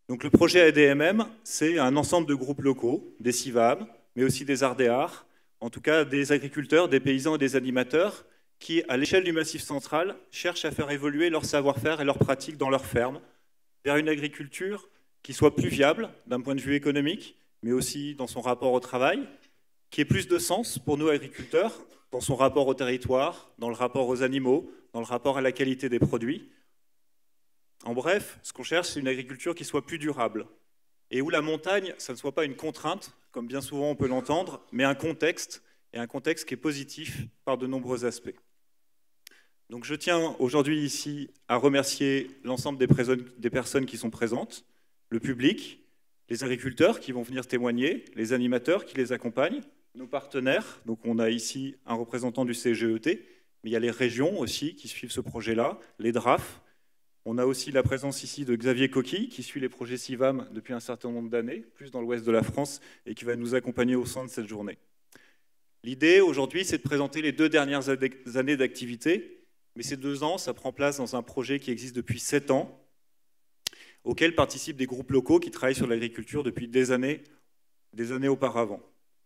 Donc le projet ADMM, c'est un ensemble de groupes locaux, des CIVAM, mais aussi des Ardéars, en tout cas des agriculteurs, des paysans et des animateurs, qui, à l'échelle du Massif central, cherchent à faire évoluer leur savoir-faire et leurs pratiques dans leurs fermes, vers une agriculture qui soit plus viable d'un point de vue économique, mais aussi dans son rapport au travail, qui ait plus de sens pour nous agriculteurs, dans son rapport au territoire, dans le rapport aux animaux, dans le rapport à la qualité des produits. En bref, ce qu'on cherche, c'est une agriculture qui soit plus durable, et où la montagne, ça ne soit pas une contrainte, comme bien souvent on peut l'entendre, mais un contexte, et un contexte qui est positif par de nombreux aspects. Donc je tiens aujourd'hui ici à remercier l'ensemble des personnes qui sont présentes, le public, les agriculteurs qui vont venir témoigner, les animateurs qui les accompagnent, nos partenaires. Donc on a ici un représentant du CGET, mais il y a les régions aussi qui suivent ce projet-là, les DRAF. On a aussi la présence ici de Xavier Coquille, qui suit les projets CIVAM depuis un certain nombre d'années, plus dans l'ouest de la France, et qui va nous accompagner au sein de cette journée. L'idée aujourd'hui, c'est de présenter les 2 dernières années d'activité, mais ces 2 ans, ça prend place dans un projet qui existe depuis 7 ans, auquel participent des groupes locaux qui travaillent sur l'agriculture depuis des années auparavant.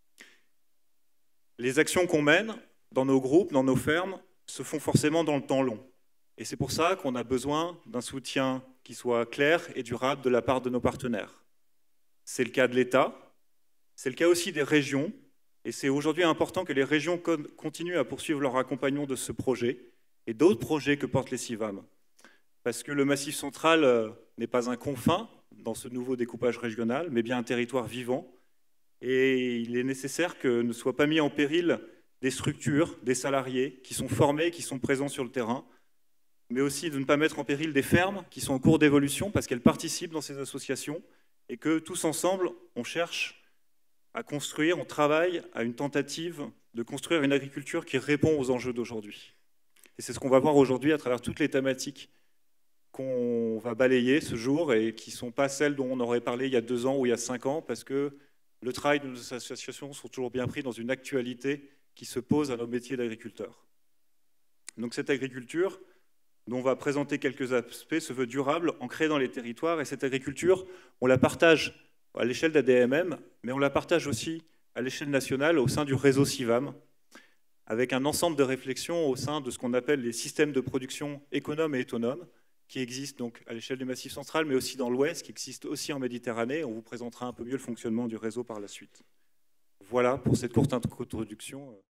Les actions qu'on mène dans nos groupes, dans nos fermes, se font forcément dans le temps long. Et c'est pour ça qu'on a besoin d'un soutien qui soit clair et durable de la part de nos partenaires. C'est le cas de l'État, c'est le cas aussi des régions, et c'est aujourd'hui important que les régions continuent à poursuivre leur accompagnement de ce projet et d'autres projets que portent les CIVAM. Parce que le Massif central n'est pas un confin dans ce nouveau découpage régional, mais bien un territoire vivant. Et il est nécessaire que ne soient pas mis en péril des structures, des salariés qui sont formés, qui sont présents sur le terrain, mais aussi de ne pas mettre en péril des fermes qui sont en cours d'évolution parce qu'elles participent dans ces associations et que tous ensemble, on cherche à construire, on travaille à une tentative de construire une agriculture qui répond aux enjeux d'aujourd'hui. Et c'est ce qu'on va voir aujourd'hui à travers toutes les thématiques qu'on va balayer ce jour et qui ne sont pas celles dont on aurait parlé il y a 2 ans ou il y a 5 ans, parce que le travail de nos associations sont toujours bien pris dans une actualité qui se pose à nos métiers d'agriculteurs. Donc cette agriculture, dont on va présenter quelques aspects, se veut durable, ancrée dans les territoires, et cette agriculture, on la partage à l'échelle d'ADMM, mais on la partage aussi à l'échelle nationale au sein du réseau CIVAM, avec un ensemble de réflexions au sein de ce qu'on appelle les systèmes de production économes et autonomes, qui existent donc à l'échelle du Massif central, mais aussi dans l'Ouest, qui existent aussi en Méditerranée. On vous présentera un peu mieux le fonctionnement du réseau par la suite. Voilà pour cette courte introduction.